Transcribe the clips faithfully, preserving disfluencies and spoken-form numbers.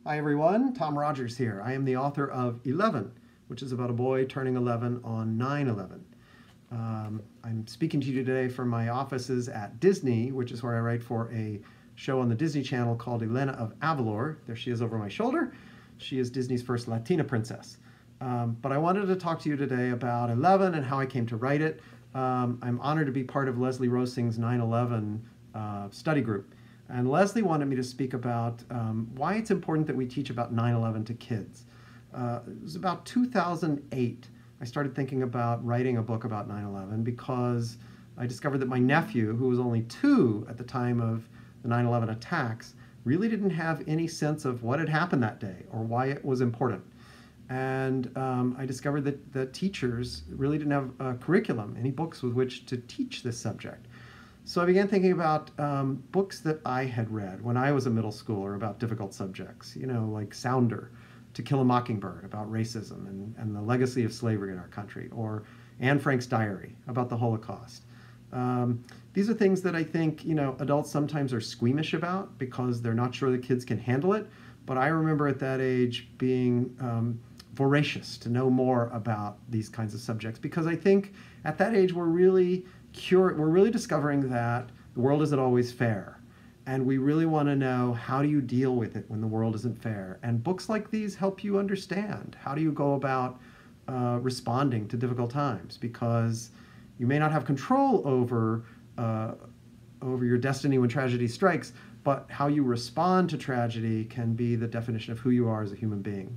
Hi everyone, Tom Rogers here. I am the author of eleven, which is about a boy turning eleven on nine eleven. Um, I'm speaking to you today from my offices at Disney, which is where I write for a show on the Disney Channel called Elena of Avalor. There she is over my shoulder. She is Disney's first Latina princess. Um, but I wanted to talk to you today about eleven and how I came to write it. Um, I'm honored to be part of Leslie Rosing's nine eleven uh, study group. And Leslie wanted me to speak about um, why it's important that we teach about nine eleven to kids. Uh, it was about two thousand eight I started thinking about writing a book about nine eleven because I discovered that my nephew, who was only two at the time of the nine eleven attacks, really didn't have any sense of what had happened that day or why it was important. And um, I discovered that, that teachers really didn't have a curriculum, any books with which to teach this subject. So I began thinking about um, books that I had read when I was a middle schooler about difficult subjects, you know, like Sounder, To Kill a Mockingbird, about racism and, and the legacy of slavery in our country, or Anne Frank's Diary, about the Holocaust. Um, these are things that I think, you know, adults sometimes are squeamish about because they're not sure the kids can handle it. But I remember at that age being um, voracious to know more about these kinds of subjects because I think at that age we're really Cure, we're really discovering that the world isn't always fair. And we really want to know, how do you deal with it when the world isn't fair? And books like these help you understand. How do you go about uh, responding to difficult times? Because you may not have control over, uh, over your destiny when tragedy strikes, but how you respond to tragedy can be the definition of who you are as a human being.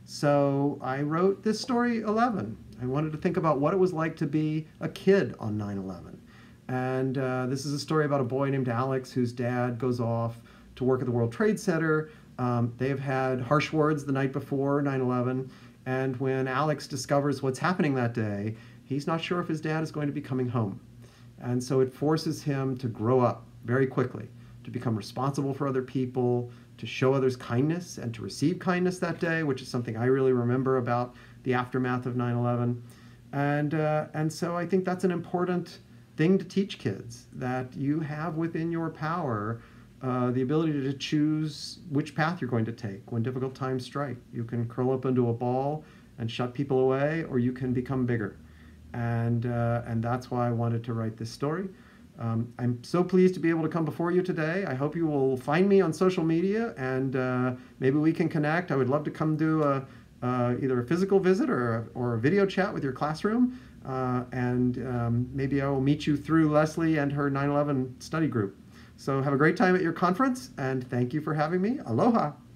So I wrote this story, eleven. I wanted to think about what it was like to be a kid on nine eleven. And uh, this is a story about a boy named Alex whose dad goes off to work at the World Trade Center. Um, they have had harsh words the night before nine eleven. And when Alex discovers what's happening that day, he's not sure if his dad is going to be coming home. And so it forces him to grow up very quickly, to become responsible for other people, to show others kindness and to receive kindness that day, which is something I really remember about the aftermath of nine eleven. And, uh, and so I think that's an important thing to teach kids, that you have within your power uh, the ability to choose which path you're going to take when difficult times strike. You can curl up into a ball and shut people away, or you can become bigger. And, uh, and that's why I wanted to write this story. Um, I'm so pleased to be able to come before you today. I hope you will find me on social media and uh, maybe we can connect. I would love to come do a, uh, either a physical visit or a, or a video chat with your classroom. Uh, and um, maybe I will meet you through Leslie and her nine eleven study group. So have a great time at your conference, and thank you for having me. Aloha.